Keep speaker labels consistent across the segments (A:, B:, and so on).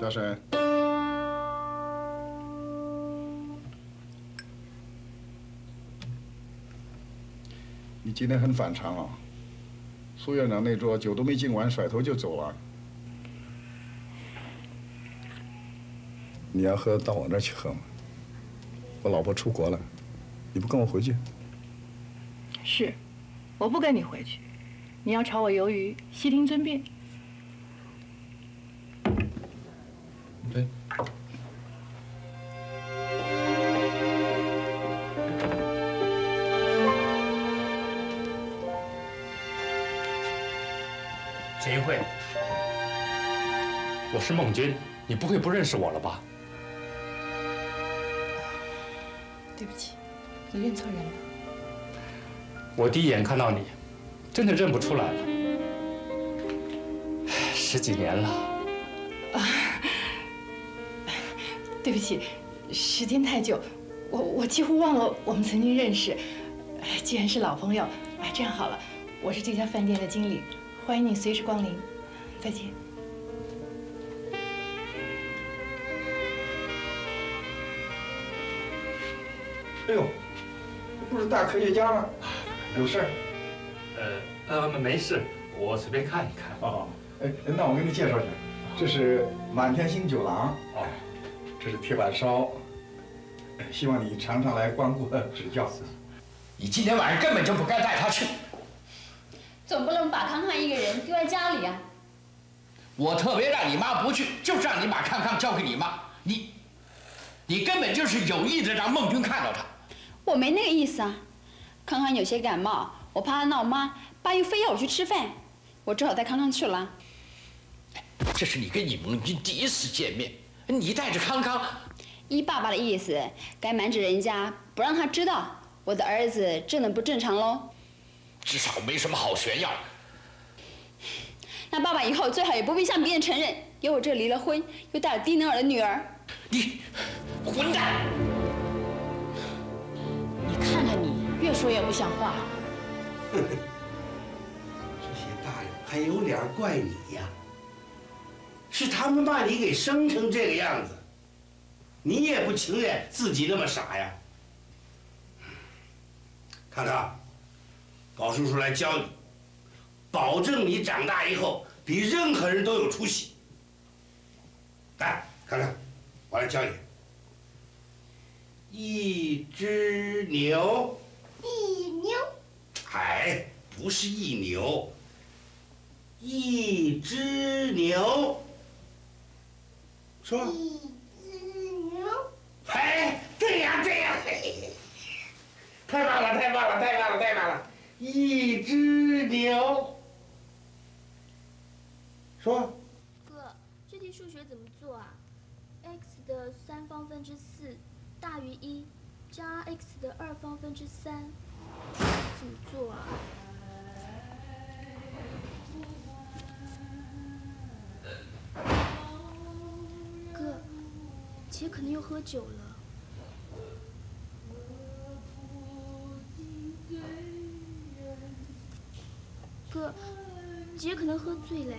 A: 大婶，你今天很反常啊！苏院长那桌酒都没敬完，甩头就走了。你要喝，到我那儿去喝嘛。我老婆出国了，你不跟我回去？
B: 是，我不跟你回去。你要炒我鱿鱼，悉听尊便。
A: 对。
C: 陈英慧，我是孟军，你不会不认识我了吧？
B: 对不起，我认错人了。
C: 我第一眼看到你，真的认不出来了。10几年了。
B: 对不起，时间太久，我几乎忘了我们曾经认识。既然是老朋友，这样好了，我是这家饭店的经理，欢迎你随时光临。再见。
A: 哎呦，不是大科学家吗？有事儿？
C: 没事，我随便看一看。
A: 哦，哎，那我给你介绍一下，这是满天星酒廊。哦，这是铁板烧，希望你常常来光顾指教。
D: 你今天晚上根本就不该带他去。
E: 总不能把康康一个人丢在家里啊！
D: 我特别让你妈不去，就是让你把康康交给你妈。你根本就是有意的让孟军看到他。
E: 我没那个意思啊。康康有些感冒，我怕他闹妈，爸又非要我去吃饭，我只好带康康去了。
D: 这是你跟你孟军第一次见面，你带着康康，
E: 依爸爸的意思，该瞒着人家，不让他知道我的儿子真的不正常喽。
D: 至少没什么好炫耀。
E: 那爸爸以后最好也不必向别人承认，有我这离了婚又带了低能儿的女儿。
D: 你混蛋！
F: 你看看你，越说越不像话。
G: 这些大人还有脸怪你呀？是他们把你给生成这个样子，你也不情愿自己那么傻呀？康康，高叔叔来教你，保证你长大以后比任何人都有出息。来，看看，我来教你。一只牛，
H: 一牛，
G: 哎，不是一牛，一只牛。说。
H: 一只牛。
G: 哎，对呀对呀，嘿，太棒了太棒了太棒了太棒了！一只牛。说。
H: 哥，这题数学怎么做啊 ？x 的3方分之4大于1，加 x 的2方分之3，怎么做啊？哥，姐可能又喝酒了。哥，姐可能喝醉了。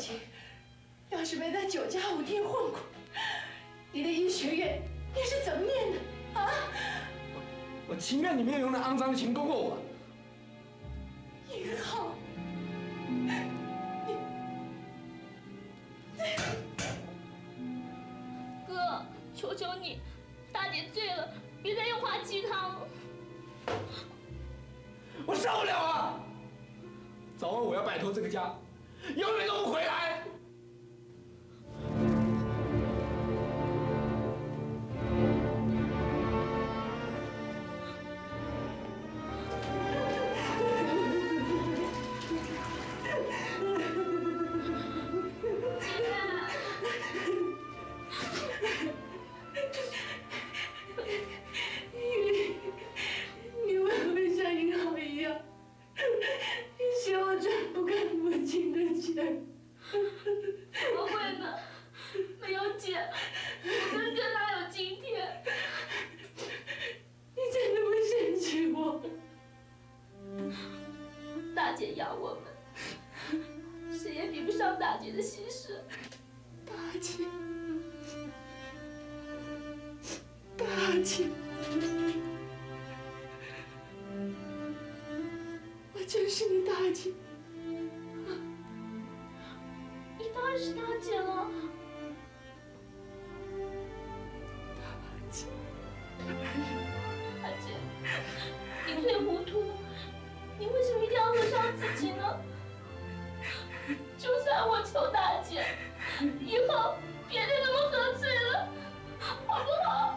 B: 情，要是没在9家舞厅混过，你的医学院你是怎么念的啊？
I: 我情愿你没有用那肮脏的情勾过我。
B: 尹浩，
H: 哥，求求你，大姐醉了，别再用话激她了。
I: 我受不了啊！早晚我要摆脱这个家，永远都不回来。
B: 你会不会像尹浩一样，希望赚不干母亲的钱？
H: 怎么会呢？没有姐，我跟哥哪有今天？
B: 你真的不嫌弃我？
H: 大姐养我们，谁也比不上大姐的牺牲。
B: 大姐，大姐，我真是你大姐。
H: 你当然是大姐了。
B: 大姐，
H: 大姐，你最糊涂了，你为什么一定要喝伤自己呢？就算我求大姐，以后别再那么喝醉了，好不好？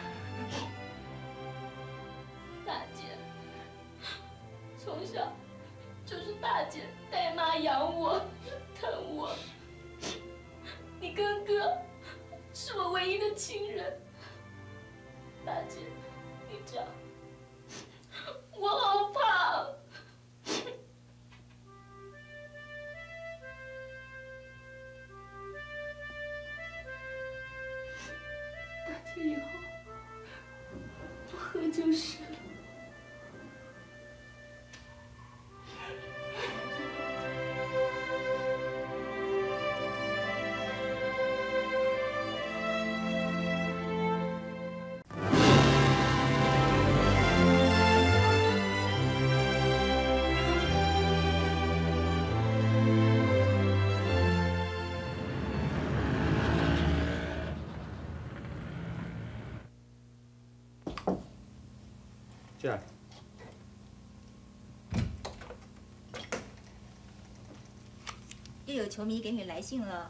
H: 大姐，从小就是大姐带妈养我，疼我。你跟哥是我唯一的亲人。大姐，你这样，我好怕。
B: 大姐以后不喝就是了。
I: 进来。
J: 又有球迷给你来信了。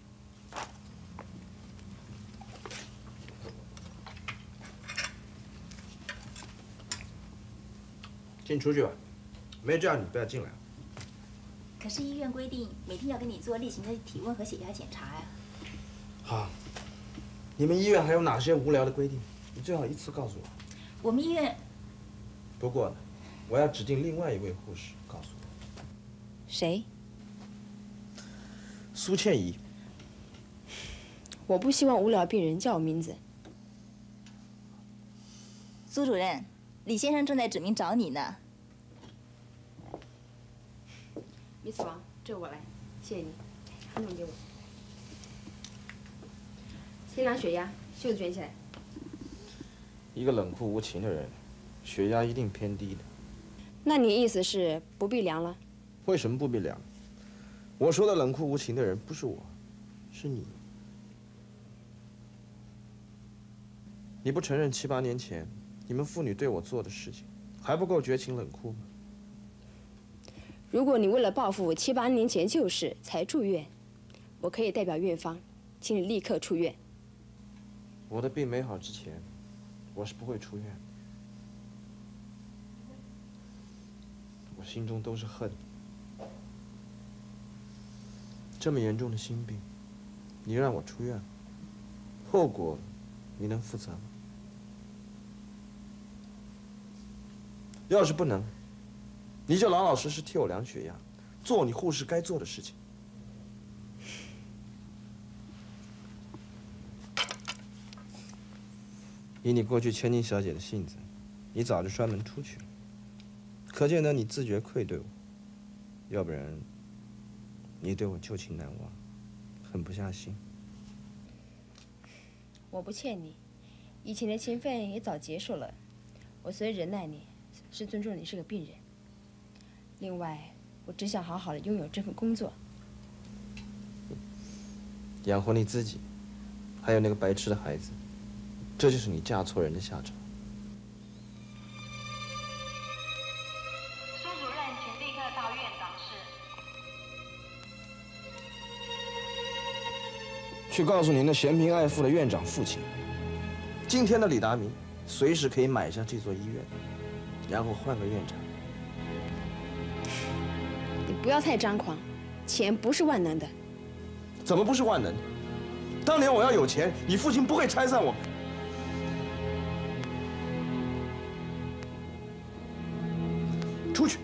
K: 进出去吧，没这样你不要进来。
J: 可是医院规定每天要给你做例行的体温和血压检查呀。
K: 好，你们医院还有哪些无聊的规定？你最好一次告诉我。
J: 我们医院。
K: 不过呢，我要指定另外一位护士告诉我。
J: 谁？
K: 苏倩怡。
L: 我不希望无聊病人叫我名字。
J: 苏主任，李先生正在指名找你呢。
L: Miss 王，这我来，谢谢你，hand给我。先量血压，袖子卷起来。
K: 一个冷酷无情的人，血压一定偏低的。
L: 那你意思是不必量了？
K: 为什么不必量？我说的冷酷无情的人不是我，是你。你不承认7、8年前你们父女对我做的事情，还不够绝情冷酷吗？
L: 如果你为了报复7、8年前旧事才住院，我可以代表院方，请你立刻出院。
K: 我的病没好之前，我是不会出院的。我心中都是恨。这么严重的心病，你让我出院了，后果你能负责吗？要是不能，你就老老实实替我量血压，做你护士该做的事情。以你过去千金小姐的性子，你早就摔门出去了，可见得你自觉愧对我，要不然你对我旧情难忘，狠不下心。
L: 我不欠你，以前的情分也早结束了。我虽忍耐你，是尊重你是个病人。另外，我只想好好的拥有这份工作，
K: 养活你自己，还有那个白痴的孩子，这就是你嫁错人的下场。
M: 苏主任，请立刻到院长室。
K: 去告诉您那嫌贫爱富的院长父亲，今天的李达明随时可以买下这座医院，然后换个院长。
L: 你不要太张狂，钱不是万能的。
K: 怎么不是万能？当年我要有钱，你父亲不会拆散我们。出去。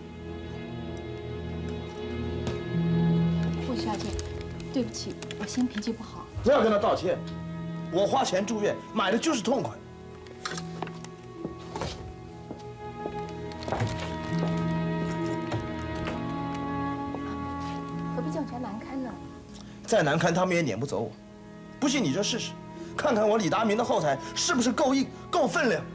F: 霍小姐，对不起，我心脾气不好。
K: 不要跟他道歉，我花钱住院买的就是痛快。
F: 何必叫人家难堪呢？
K: 再难堪，他们也撵不走我。不信你就试试，看看我李达明的后台是不是够硬、够分量。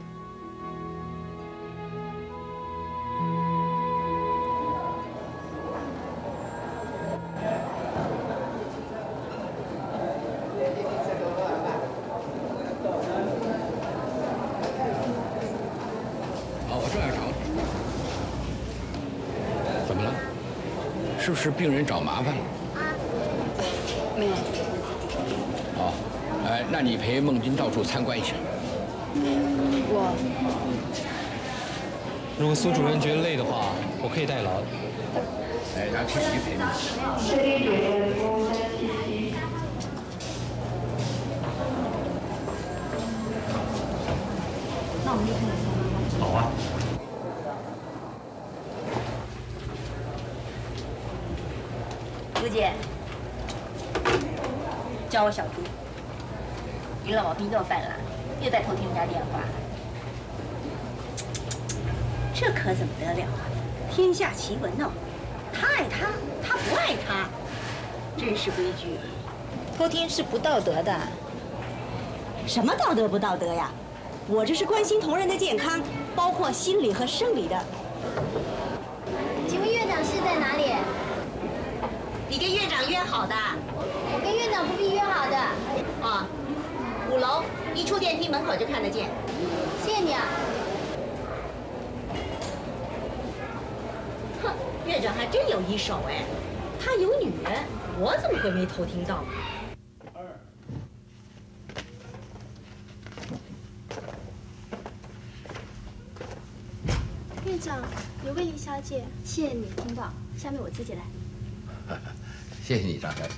D: 是不是病人找麻烦了？
E: 没有。
D: 哦，那你陪孟君到处参观一下。
E: 我。
C: 如果苏主任觉得累的话，我可以代劳。
D: 让七七陪你。
F: 那我们立刻来。
C: 好啊。
J: 朱姐，叫我小朱。你老毛病又犯了，又在偷听人家电话。这可怎么得了啊？天下奇闻哦，他爱他，他不爱他，真是规矩。偷听是不道德的。什么道德不道德呀？我这是关心同仁的健康，包括心理和生理的。
N: 请问院长室在哪里？
J: 你跟院长约好的。
N: 我跟院长不必约好的。
J: 啊，5楼，一出电梯门口就看得见。
N: 谢谢你啊。
J: 哼，院长还真有一手哎，他有女人，我怎么会没偷听到？
N: 院长，有位李小姐，谢谢你听到，下面我自己来。
D: 谢谢你，张小姐。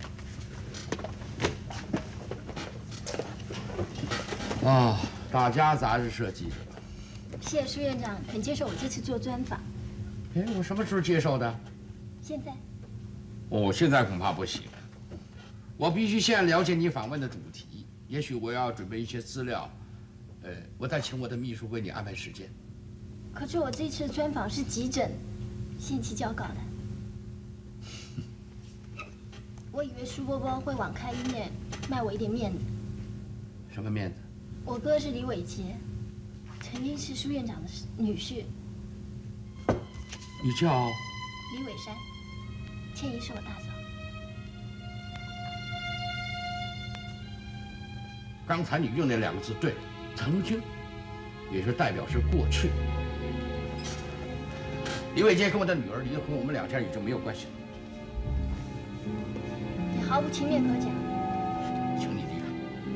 D: 啊，大家杂志社记者。
N: 谢谢苏院长肯接受我这次做专访。
D: 哎，我什么时候接受的？
N: 现在。
D: 哦，现在恐怕不行。我必须先了解你访问的主题，也许我要准备一些资料，我再请我的秘书为你安排时间。
N: 可是我这次专访是急诊，限期交稿的。我以为苏伯伯会网开一面，卖我一点面子。
D: 什么面子？
N: 我哥是李伟杰，曾经是苏院长的女婿。
D: 你叫
N: 李伟山，倩怡是我大嫂。
D: 刚才你用那2个字对，曾经，也就代表是过去。李伟杰跟我的女儿离了婚，我们2家已经没有关系了。
N: 你毫无情面可讲。
D: 请你离开。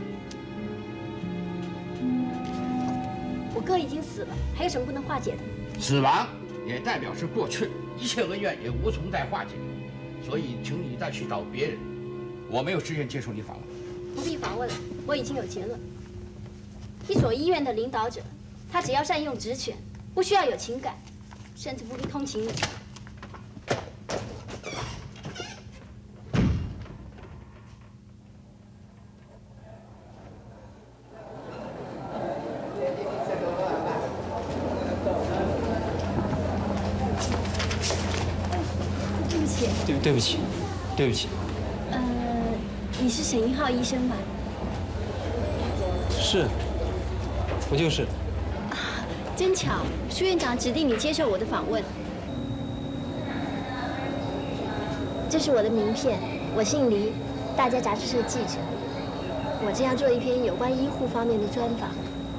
N: 我哥已经死了，还有什么不能化解的？
D: 死亡也代表是过去，一切恩怨也无从再化解，所以请你再去找别人。我没有时间接受你访问。
N: 不必访问了，我已经有结论。一所医院的领导者，他只要善用职权，不需要有情感，甚至不必通情理。
C: 对不起。
K: 对不起。
N: 你是沈一浩医生吧？
K: 是，我就是。
N: 真巧，苏院长指定你接受我的访问。这是我的名片，我姓黎，大家杂志社记者。我正要做一篇有关医护方面的专访。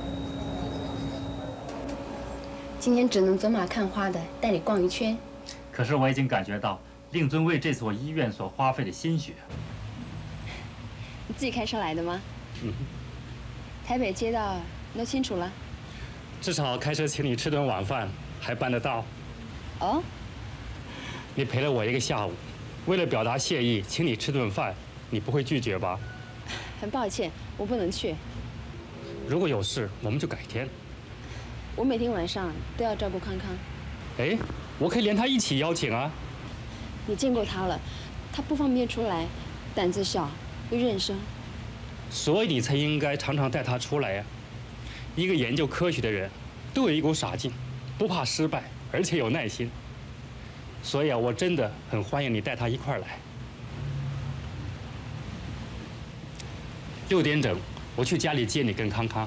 L: 今天只能走马看花的带你逛一圈。
C: 可是我已经感觉到令尊为这所医院所花费的心血。
L: 你自己开车来的吗？台北街道你都清楚了？
C: 至少开车请你吃顿晚饭还办得到。
L: 哦。
C: 你陪了我一个下午，为了表达谢意，请你吃顿饭，你不会拒绝吧？
L: 很抱歉，我不能去。
C: 如果有事，我们就改天。
L: 我每天晚上都要照顾康康。
C: 哎，我可以连他一起邀请啊。
L: 你见过他了，他不方便出来，胆子小又认生。
C: 所以你才应该常常带他出来呀。一个研究科学的人，都有一股傻劲，不怕失败，而且有耐心。所以啊，我真的很欢迎你带他一块儿来。6点整，我去家里接你跟康康。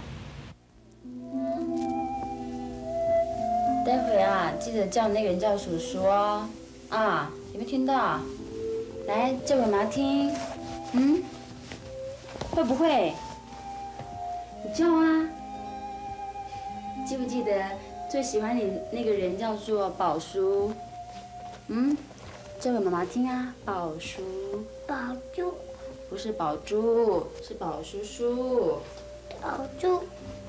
L: 待会啊，记得叫那个人叫叔叔哦。啊，有没有听到？来，叫给妈听。会不会？你叫啊。记不记得最喜欢你那个人叫做宝叔？叫给妈妈听啊，宝叔。
N: 宝珠。
L: 不是宝珠，是宝叔叔。
N: 宝珠。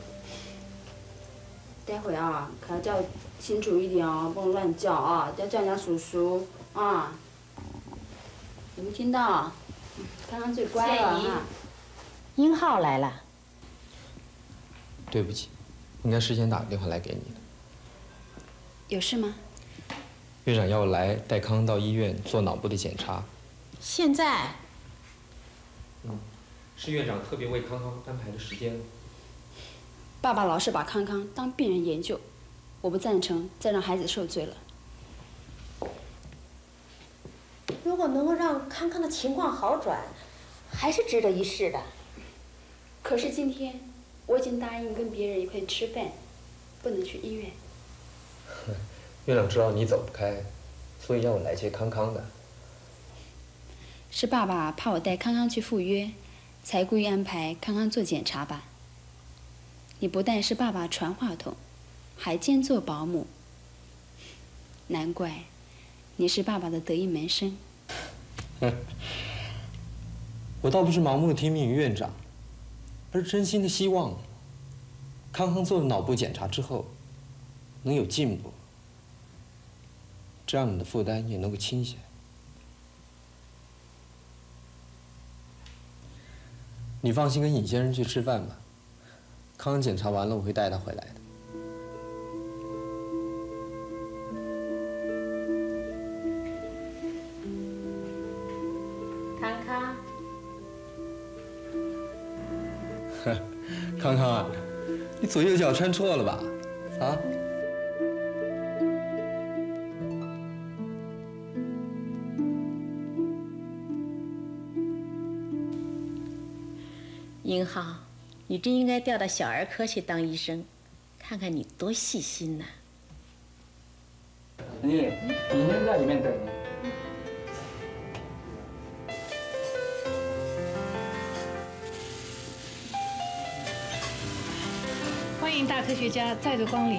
L: 待会啊，可要叫清楚一点哦，不能乱叫啊，要叫人家叔叔啊。有没有听到？刚刚最乖了哈。
J: 英浩来了。
K: 对不起，应该事先打个电话来给你的。
L: 有事吗？
K: 院长要我来带康康到医院做脑部的检查。
J: 现在？
K: 是院长特别为康康安排的时间。
L: 爸爸老是把康康当病人研究，我不赞成再让孩子受罪了。
J: 如果能够让康康的情况好转，还是值得一试的。
L: 可是今天我已经答应跟别人一块吃饭，不能去医院。
K: 院长知道你走不开，所以要我来接康康的。
L: 是爸爸怕我带康康去赴约，才故意安排康康做检查吧。你不但是爸爸传话筒，还兼做保姆。难怪你是爸爸的得意门生。
K: 我倒不是盲目的听命于院长，而是真心的希望康康做了脑部检查之后能有进步，这样你的负担也能够轻些。你放心跟尹先生去吃饭吧，康康检查完了我会带他回来的。
J: 康康，
K: 康康啊，你左右脚穿错了吧？啊？
J: 英浩，你真应该调到小儿科去当医生，看看你多细心呐。
I: 你先在里面等。
B: 欢迎大科学家再度光临。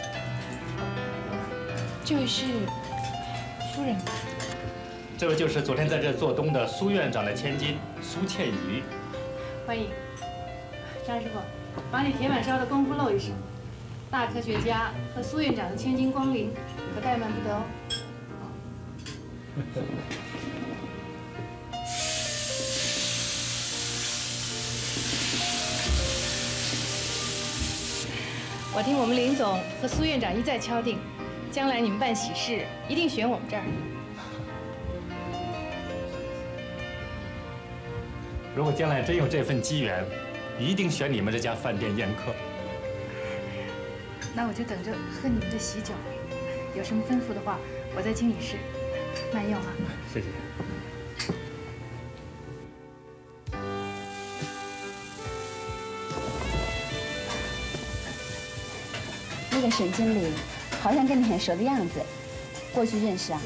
B: 这位是夫人吧？
C: 这位就是昨天在这做东的苏院长的千金苏倩怡。
B: 欢迎，张师傅，把你铁板烧的功夫露一手。大科学家和苏院长的千金光临，可怠慢不得哦。我听我们林总和苏院长一再敲定，将来你们办喜事一定选我们这儿。
C: 如果将来真有这份机缘，一定选你们这家饭店宴客。
B: 那我就等着喝你们的喜酒。有什么吩咐的话，我在经理室慢用啊。
C: 谢谢。
L: 在沈经理好像跟你很熟的样子，过去认识啊？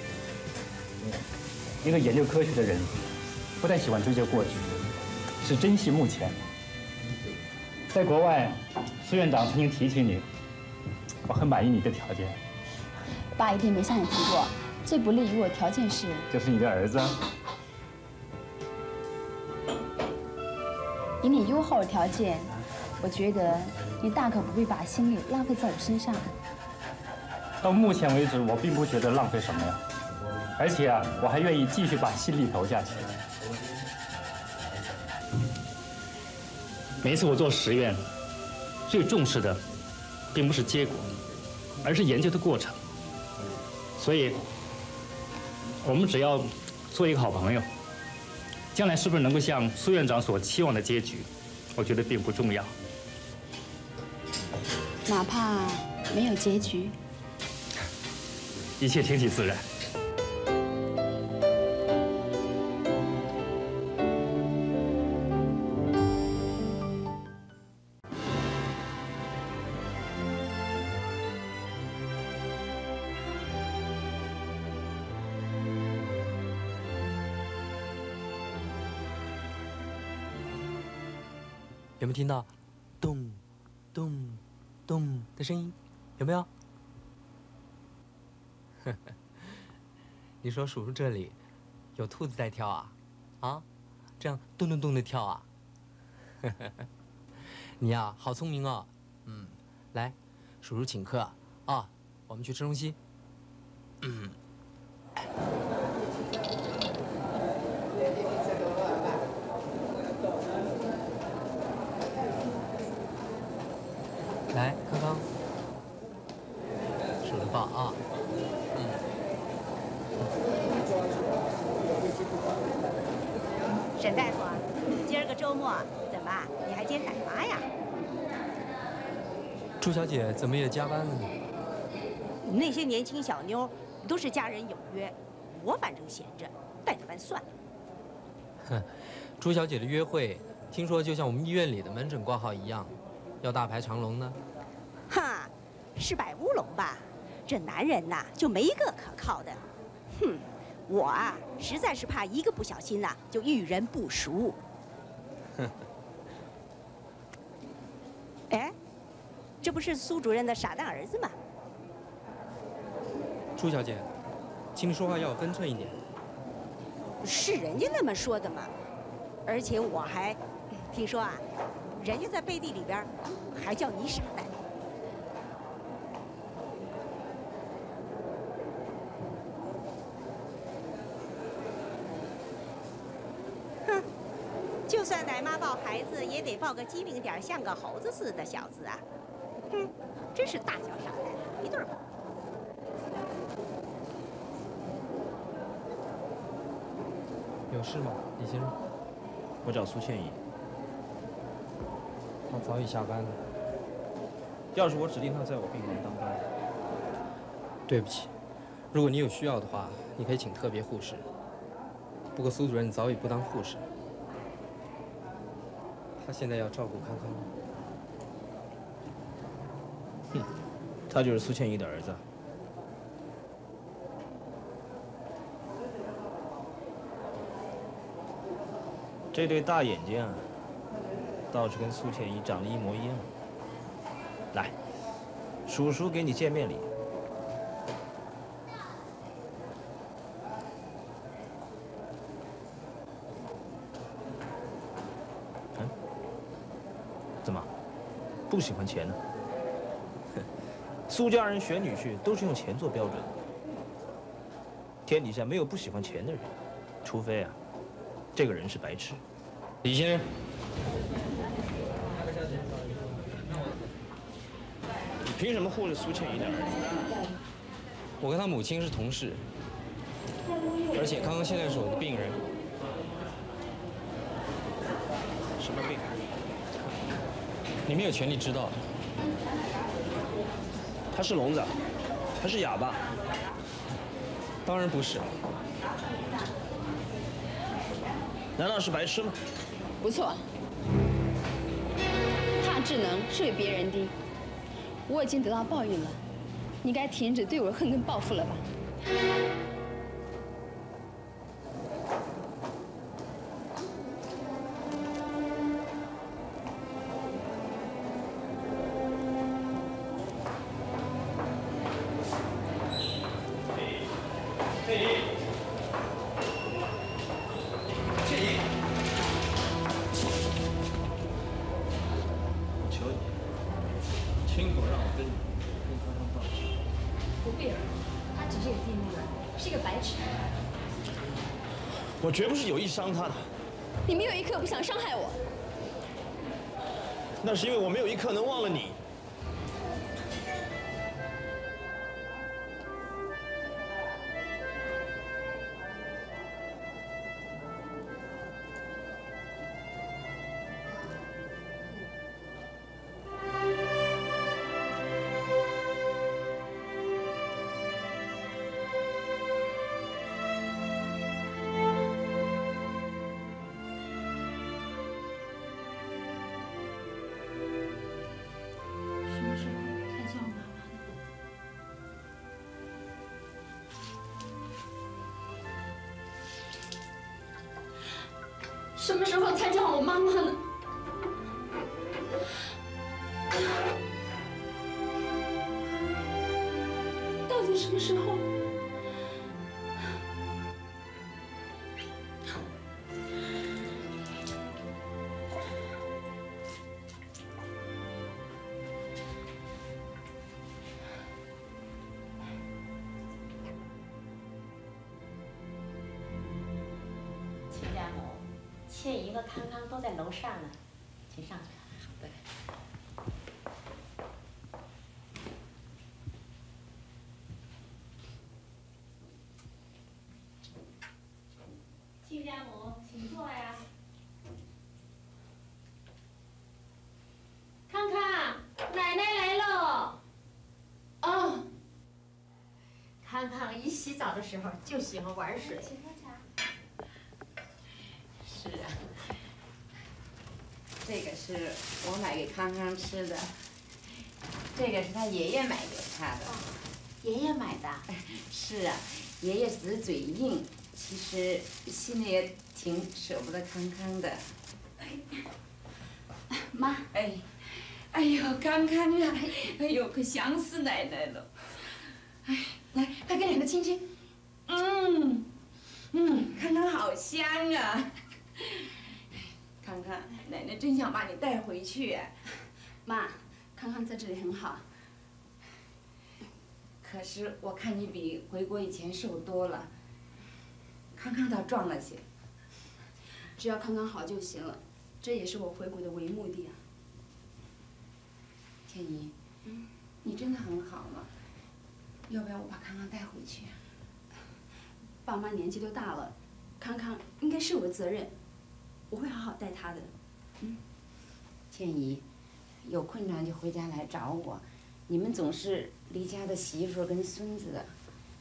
C: 一个研究科学的人，不太喜欢追究过去，是珍惜目前。在国外，苏院长曾经提起你，我很满意你的条件。
L: 爸一定没向你提过，最不利于我条件是，
C: 就是你的儿子。
L: 以你优厚的条件，我觉得你大可不必把心力浪费在我身上。
C: 到目前为止，我并不觉得浪费什么呀，而且啊，我还愿意继续把心力投下去。每一次我做实验，最重视的并不是结果，而是研究的过程。所以，我们只要做一个好朋友，将来是不是能够像苏院长所期望的结局，我觉得并不重要。
L: 哪怕没有结局，
C: 一切听其自然。
K: 有没有听到咚咚咚的声音？有没有？你说叔叔这里有兔子在跳啊？啊，这样咚咚咚的跳啊？你呀，好聪明哦。来，叔叔请客啊，我们去吃东西。来，康康，数着报啊。
J: 沈大夫，今儿个周末怎么你还接奶妈呀？
K: 朱小姐怎么也加班了呢？
J: 那些年轻小妞都是家人有约，我反正闲着，带着班算了。
K: 哼，朱小姐的约会，听说就像我们医院里的门诊挂号一样，要大排长龙呢。
J: 哈，是摆乌龙吧？这男人呐，就没一个可靠的。哼，我啊，实在是怕一个不小心呐，就遇人不淑。
K: 哼。
J: 哎，这不是苏主任的傻蛋儿子吗？
K: 朱小姐，请你说话要有分寸一点。
J: 是人家那么说的嘛，而且我还听说啊，人家在背地里边还叫你傻蛋。哼，就算奶妈抱孩子，也得抱个机灵点，像个猴子似的小子啊！哼，真是大小傻蛋一对儿抱。
K: 有事吗，李先生？
O: 我找苏倩怡。
K: 她早已下班了。
O: 要是我指定她在我病房当班。
K: 对不起，如果你有需要的话，你可以请特别护士。不过苏主任早已不当护士，他现在要照顾康康。
O: 哼，他就是苏倩怡的儿子。这对大眼睛啊，倒是跟苏倩怡长得一模一样。来，叔叔给你见面礼。怎么，不喜欢钱呢？苏家人选女婿都是用钱做标准的。天底下没有不喜欢钱的人，除非啊，这个人是白痴。
K: 李先生，
O: 你凭什么护着苏倩怡的儿子？
K: 我跟他母亲是同事，而且康康现在是我的病人。
O: 什么病？
K: 你没有权利知道。
O: 他是聋子，他是哑巴。
K: 当然不是。
O: 难道是白痴吗？
L: 不错，他智能是比别人低， 我已经得到报应了，你该停止对我的恨跟报复了吧？
O: 我绝不是有意伤他的。
L: 你没有一刻不想伤害我。
O: 那是因为我没有一刻能忘了你。
H: 什么时候才叫我妈妈呢？到底什么时候？
P: 亲家母。倩怡和康康都在楼上呢，请上去。好的。亲家母，请坐呀。康康，奶奶来喽。哦。康康一洗澡的时候就喜欢玩水。请喝茶。是啊，这个是我买给康康吃的，这个是他爷爷买给他的。爷爷买的？是啊，爷爷只是嘴硬，其实心里也挺舍不得康康的。
E: 妈，
P: 哎呦，康康啊，哎呦，可想死奶奶了。哎，来，快跟奶奶亲亲。康康好香啊。康康，奶奶真想把你带回去呀。
E: 妈，康康在这里很好。
P: 可是我看你比回国以前瘦多了，康康倒壮了些。
E: 只要康康好就行了，这也是我回国的唯一目的啊。
P: 倩怡，你真的很好嘛？要不要我把康康带回去啊？
E: 爸妈年纪都大了，康康应该是我的责任。我会好好带他的。
P: 倩怡，有困难就回家来找我。你们总是离家的媳妇跟孙子的，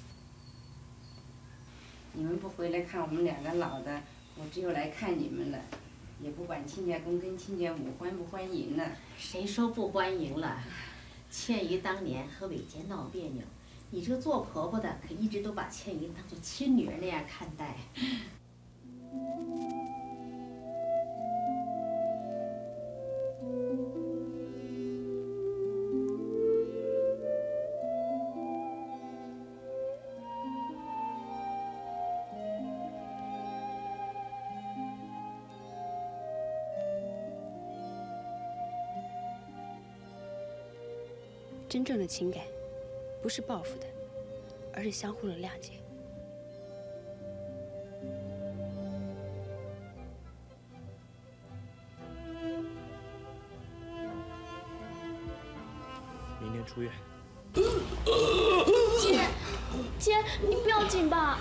P: 你们不回来看我们两个老的，我只有来看你们了，也不管亲家公跟亲家母欢不欢迎呢。
Q: 谁说不欢迎了？倩怡当年和伟杰闹别扭，你这个做婆婆的可一直都把倩怡当做亲女儿那样看待。
F: 真正的情感，不是报复的，而是相互的谅解。
O: 明天出院。
H: 姐，你不要紧吧？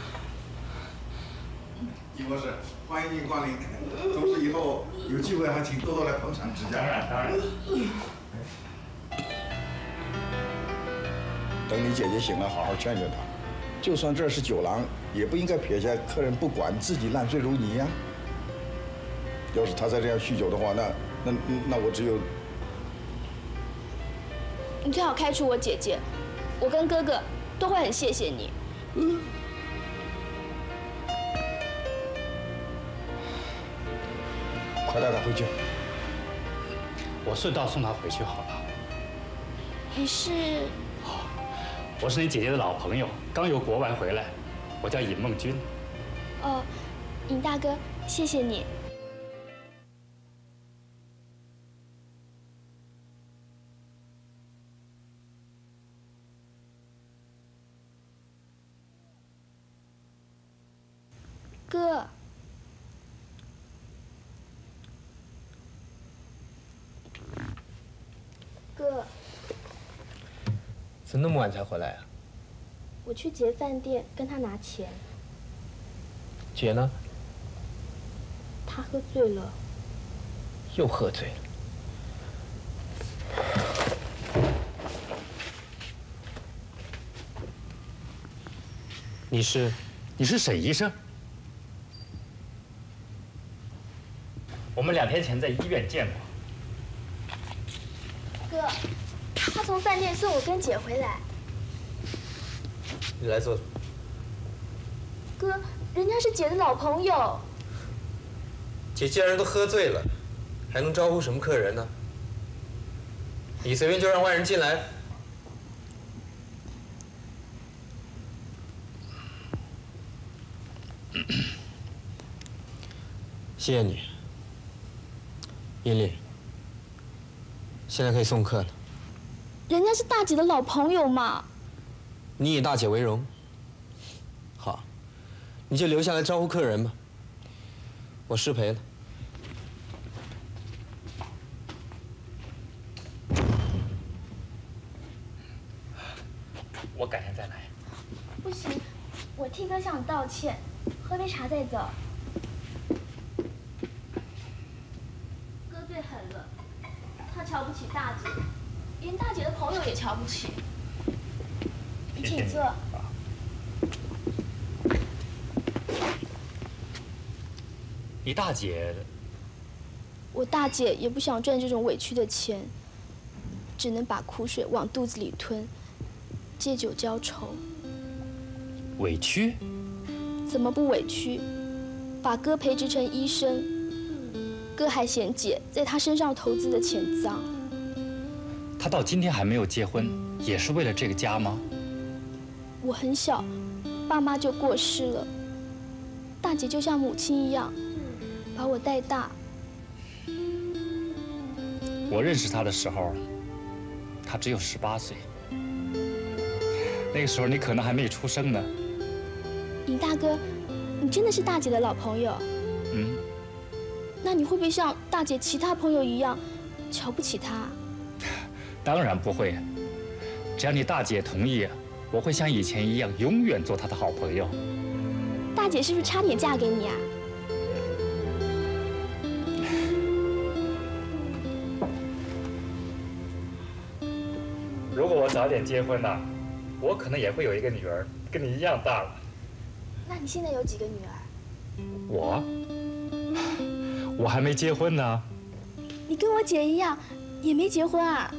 A: 易博士，欢迎您光临。总是以后有机会还请多多来捧场指教。当然。等你姐姐醒了，好好劝劝她。就算这是酒廊，也不应该撇下客人不管，自己烂醉如泥呀。要是她再这样酗酒的话，那我只有……
N: 你最好开除我姐姐，我跟哥哥都会很谢谢你。
A: 快带她回去。
C: 我顺道送她回去好了。
N: 你是？
C: 我是你姐姐的老朋友，刚由国外回来，我叫尹梦君。
N: 哦，尹大哥，谢谢你。哥，哥，
K: 怎么那么晚才回来啊？
N: 我去杰饭店跟他拿钱，
K: 姐呢？
N: 他喝醉了。
K: 又喝醉了。
C: 你是沈医生？我们2天前在医院见过。
N: 哥，他从饭店送我跟姐回来。
K: 你来坐。
N: 哥，人家是姐的老朋友。
K: 姐既然都喝醉了，还能招呼什么客人呢？你随便就让外人进来？谢谢你，英丽。现在可以送客了。
N: 人家是大姐的老朋友嘛。
K: 你以大姐为荣。好，你就留下来招呼客人吧。我失陪了。
C: 我改天再来。
N: 不行，我替哥向你道歉，喝杯茶再走。哥最狠了，他瞧不起大姐，连大姐的朋友也瞧不起。你请坐。
C: 你大姐？
N: 我大姐也不想赚这种委屈的钱，只能把苦水往肚子里吞，借酒浇愁。
C: 委屈？
N: 怎么不委屈？把哥培植成医生，哥还嫌姐在他身上投资的钱脏。
C: 他到今天还没有结婚，也是为了这个家吗？
N: 我很小，爸妈就过世了，大姐就像母亲一样，把我带大。
C: 我认识他的时候，他只有18岁，那个时候你可能还没出生呢。
N: 尹大哥，你真的是大姐的老朋友？
C: 嗯。
N: 那你会不会像大姐其他朋友一样，瞧不起她？
C: 当然不会，只要你大姐同意，我会像以前一样，永远做她的好朋友。
N: 大姐是不是差点嫁给你啊？
C: 如果我早点结婚呢，我可能也会有一个女儿，跟你一样大了。
N: 那你现在有几个女儿？
C: 我还没结婚呢。
N: 你跟我姐一样，也没结婚啊？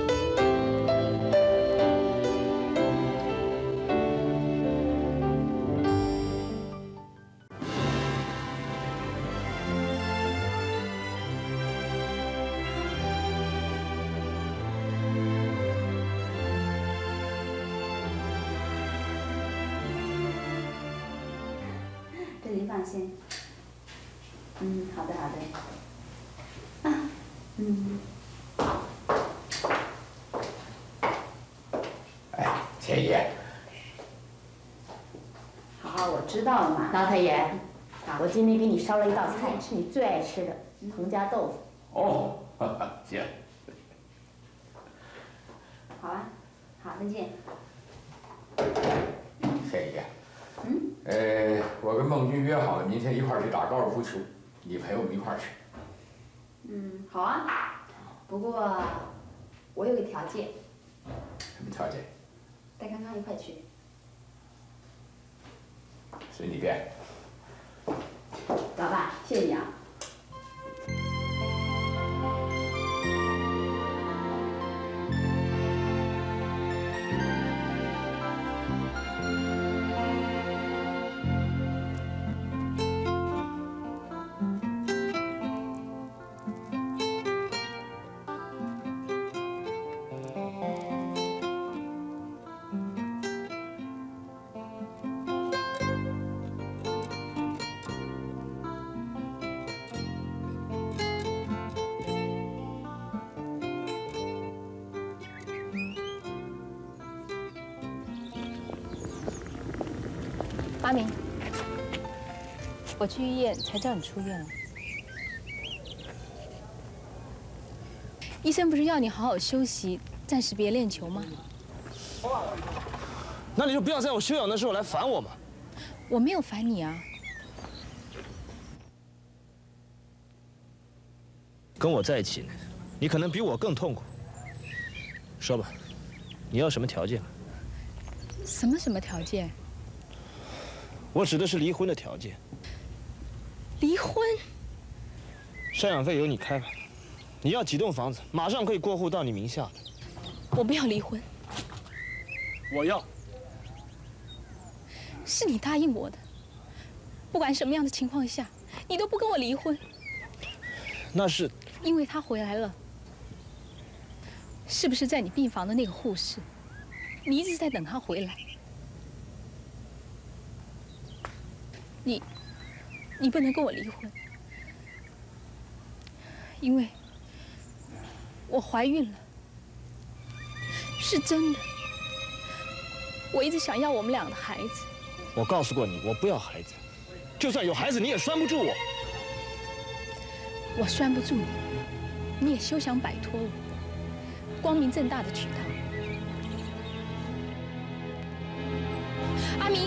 L: 这您放心。好的好的。啊，
D: 哎，千姨。
Q: 好，我知道了嘛。老太爷，我今天给你烧了一道菜，是你最爱吃的彭家豆腐。
D: 哦，行。
L: 好啊，好，再见。
D: 千姨。我跟孟君约好了，明天一块儿去打高尔夫球，你陪我们一块儿去。
L: 好啊。不过我有个条件。
D: 什么条件？
L: 带康康一块去。
D: 随你便。
L: 老爸，谢谢你啊。
F: 阿明，我去医院才知道你出院了。医生不是要你好好休息，暂时别练球吗？
O: 那你就不要在我休养的时候来烦我嘛。
F: 我没有烦你啊。
O: 跟我在一起，你可能比我更痛苦。说吧，你要什么条件？
F: 什么条件？
O: 我指的是离婚的条件。
F: 离婚？
O: 赡养费由你开吧。你要几栋房子，马上可以过户到你名下的。
F: 我不要离婚。
O: 我要。
F: 是你答应我的，不管什么样的情况下，你都不跟我离婚。
O: 那是
F: 因为他回来了。是不是在你病房的那个护士？你一直在等他回来。你不能跟我离婚，因为我怀孕了，是真的。我一直想要我们俩的孩子。
O: 我告诉过你，我不要孩子，就算有孩子，你也拴不住我。
F: 我拴不住你，你也休想摆脱我，光明正大的娶她。阿明。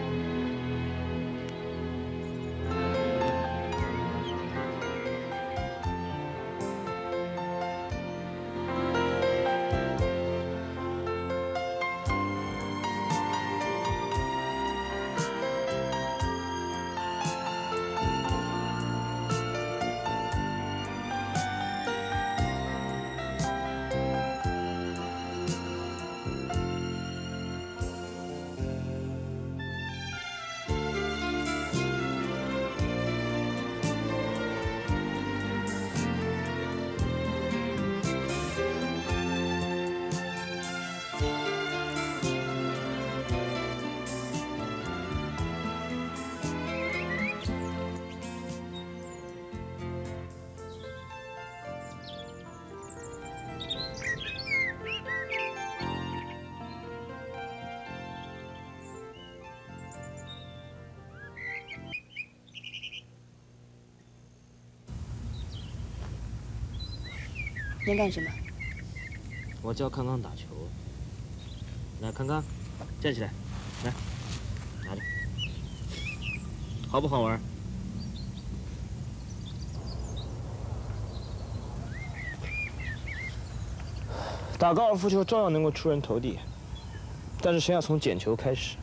L: 你在干什么？
O: 我教康康打球。来，康康，站起来，来，拿着，好不好玩？打高尔夫球照样能够出人头地，但是先要从捡球开始。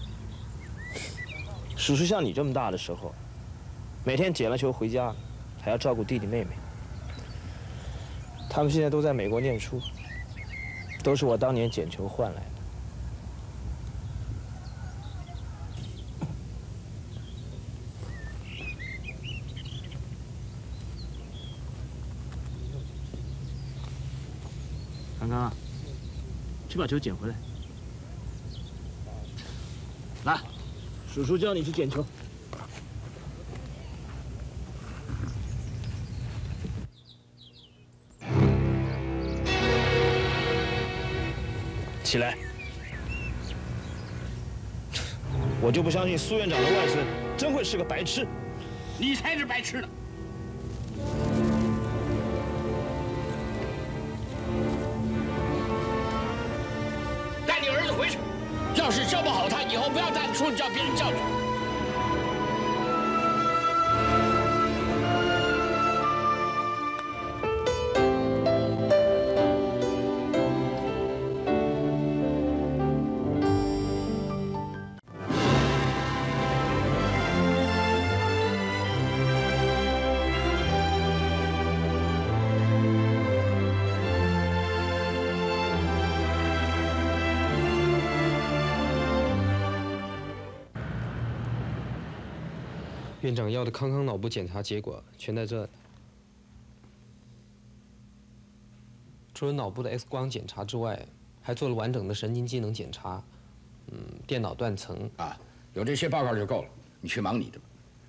O: 叔叔像你这么大的时候，每天捡了球回家，还要照顾弟弟妹妹。他们现在都在美国念书，都是我当年捡球换来的。康康，去把球捡回来。来，叔叔教你去捡球。起来！我就不相信苏院长的外孙真会是个白痴。
D: 你才是白痴呢！带你儿子回去，要是教不好他，以后不要再出去叫别人教训。
K: 院长要的康康脑部检查结果全在这儿。除了脑部的 X 光检查之外，还做了完整的神经机能检查，电脑断层
D: 啊，有这些报告就够了，你去忙你的吧。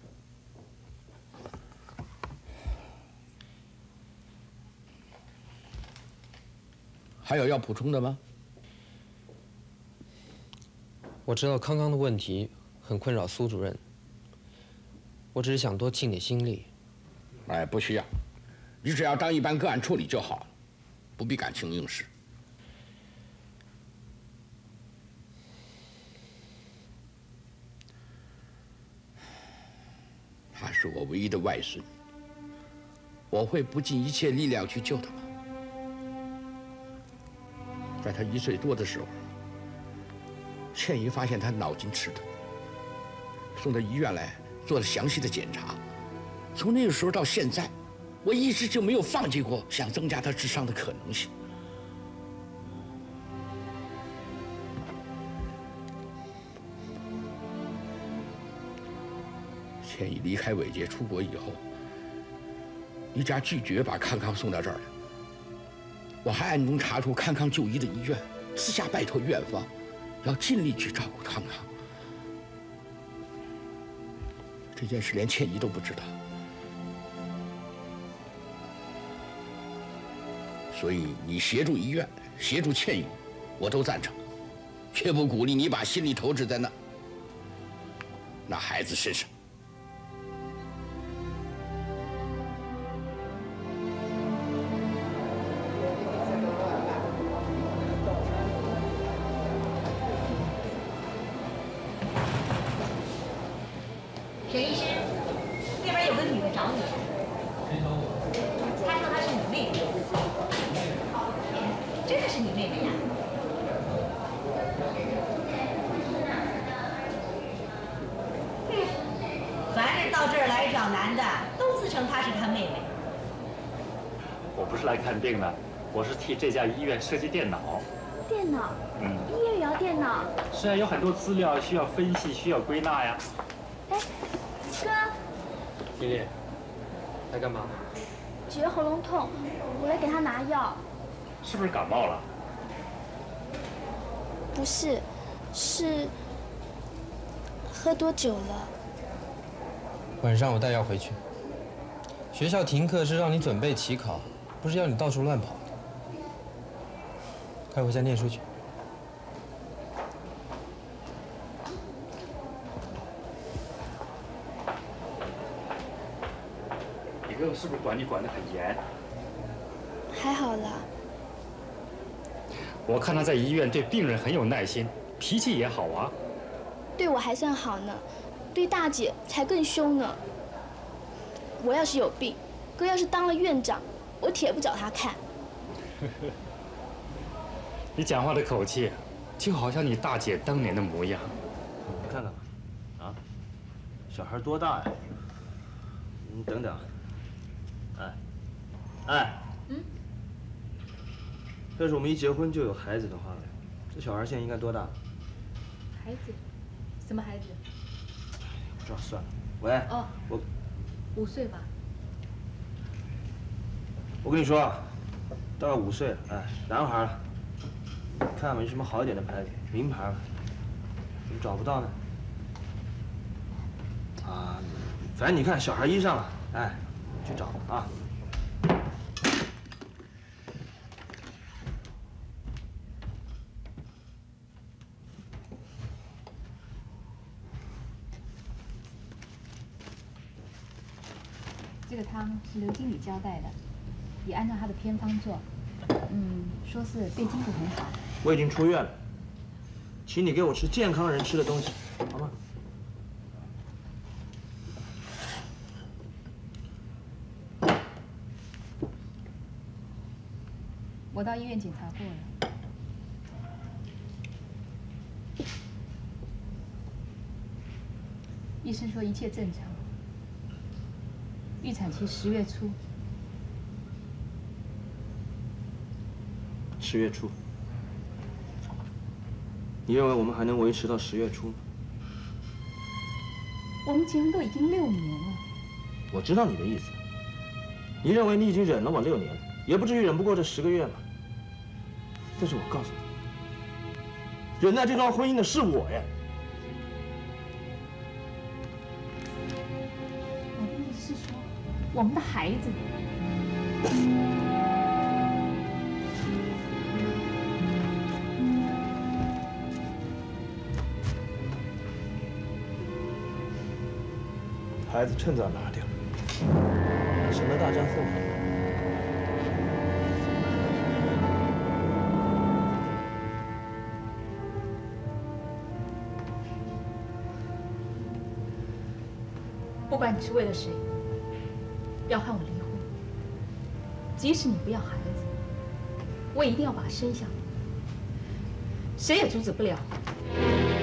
D: 还有要补充的吗？
K: 我知道康康的问题很困扰苏主任。我只是想多尽点心力。
D: 哎，不需要，你只要当一般个案处理就好了，不必感情用事。他是我唯一的外孙，我会不尽一切力量去救他吗？在他1岁多的时候，倩姨发现他脑筋迟钝，送到医院来做了详细的检查。从那个时候到现在，我一直就没有放弃过想增加他智商的可能性。倩姨离开伟杰出国以后，一家拒绝把康康送到这儿来。我还暗中查出康康就医的医院，私下拜托院方，要尽力去照顾康康。这件事连倩姨都不知道，所以你协助医院、协助倩姨，我都赞成，却不鼓励你把心力投掷在那孩子身上。
J: 沈医师，那边有个女的找你，她说她是你妹妹，真的是你妹妹呀？凡是到这儿来找男的，都自称她是他妹妹。
C: 我不是来看病的，我是替这家医院设计电脑。
N: 电脑？医院也要电脑？
C: 是啊，有很多资料需要分析，需要归纳呀。
N: 哎，哥，
K: 丽丽，在干嘛？
N: 姐喉咙痛，我来给她拿药。
C: 是不是感冒了？
N: 不是，是喝多酒了。
K: 晚上我带药回去。学校停课是让你准备期考，不是要你到处乱跑的。快回家念书去。
C: 你哥哥是不是管你管得很严？
N: 还好啦。
C: 我看他在医院对病人很有耐心，脾气也好啊。
N: 对我还算好呢，对大姐才更凶呢。我要是有病，哥要是当了院长，我铁不找他看。
C: 你讲话的口气，就好像你大姐当年的模样。
O: 你看看，啊，小孩多大呀？你等等，哎，要是我们一结婚就有孩子的话，这小孩现在应该多大？
B: 孩子？什么孩子？
O: 不知道，算了。喂，
B: 哦，
O: 我
B: 5岁吧。
O: 我跟你说啊，大概5岁了，哎，男孩了。看没什么好一点的牌子，名牌吧，怎么找不到呢？啊，反正你看小孩衣裳了，哎，去找啊。
B: 这个汤是刘经理交代的，也按照他的偏方做。说是对筋骨很好。
O: 我已经出院了，请你给我吃健康人吃的东西，好吗？
B: 我到医院检查过了，医生说一切正常，预产期10月初。
O: 10月初，你认为我们还能维持到10月初吗？
B: 我们结婚都已经6年了。
O: 我知道你的意思，你认为你已经忍了我6年了，也不至于忍不过这10个月嘛。但是我告诉你，忍耐这桩婚姻的是我呀。
B: 我的意思是说，我们的孩子。
O: 孩子趁早拿掉，省得大家后悔。
F: 不管你是为了谁，要和我离婚，即使你不要孩子，我也一定要把他生下来，谁也阻止不了。